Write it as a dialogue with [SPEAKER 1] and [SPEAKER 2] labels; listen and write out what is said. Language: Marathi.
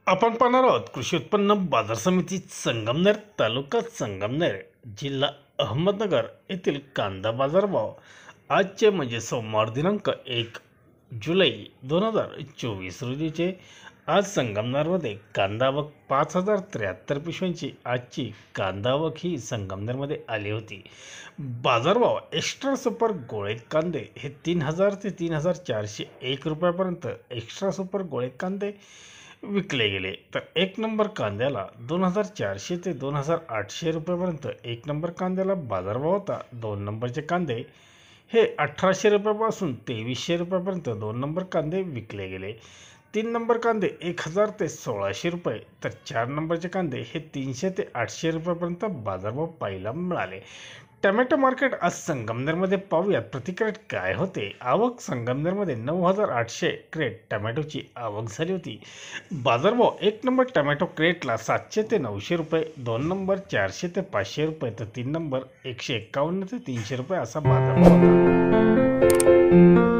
[SPEAKER 1] आपण पाहणार आहोत कृषी उत्पन्न बाजार समिती संगमनेर, तालुका संगमनेर, जिल्हा अहमदनगर येथील कांदा बाजारभाव आजचे म्हणजे सोमवार दिनांक 1 जुलै 2024 रोजीचे। आज संगमनेरमध्ये कांदा आवक 5073 पिशव्यांची आजची कांदा आवक ही संगमनेरमध्ये आली होती। बाजारभाव एक्स्ट्रा सुपर गोळे कांदे हे 3000 ते 3401 रुपयापर्यंत एक्स्ट्रा सुपर गोळे कांदे विकले गेले, तर एक नंबर कांद्याला 2400 ते 2800 रुपयापर्यंत एक नंबर कांद्याला बाजारभाव होता। दोन नंबरचे कांदे हे 1800 रुपयापासून 2300 रुपयापर्यंत दोन नंबर कांदे विकले गेले। तीन नंबर कांदे 1000 ते 1600 रुपये, तर चार नंबरचे कांदे हे 300 ते 800 रुपयापर्यंत बाजारभाव पाहायला मिळाले। टोमॅटो मार्केट आज संगमनेरमध्ये पाहूयात प्रति क्रेट काय होते। आवक संगमनेरमध्ये 9800 क्रेट टोमॅटोची आवक झाली होती। बाजारभाव एक नंबर टोमॅटो क्रेटला 700 ते 900 रुपये, दोन नंबर 400 ते 500 रुपये, तर तीन नंबर 151 ते 300 रुपये असा बाजारभाव होता।